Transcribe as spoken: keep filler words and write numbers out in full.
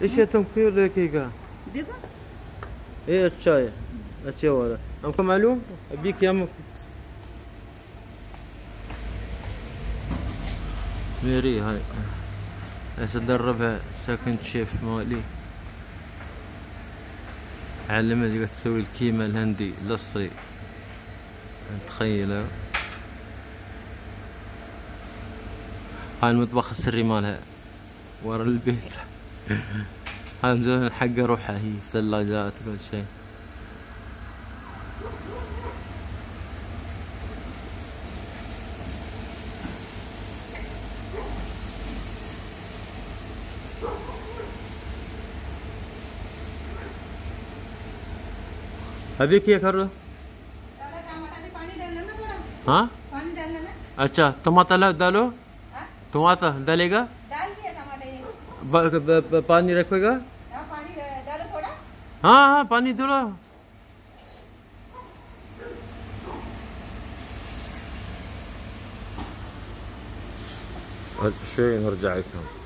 ايش तुम क्यों लेके गया देखो ये अच्छा है अच्छे वाला हमको मालूम अभी क्या ميري هاي هسه ادربها سكند شيف مالي علمها تقدر تسوي الكيمة الهندي الاصلي تخيله هاي المطبخ السري مالها ورا البيت هذا مزون حق روحها هي ثلاجات كل شيء अभी क्या कर रहे हो? हाँ पानी डालना ना अच्छा टमाटर डालो टमाटर डालेगा डाल दिया टमाटर पानी रखेगा हाँ पानी डालो थोड़ा हाँ हाँ पानी डालो شوي نرجع لكم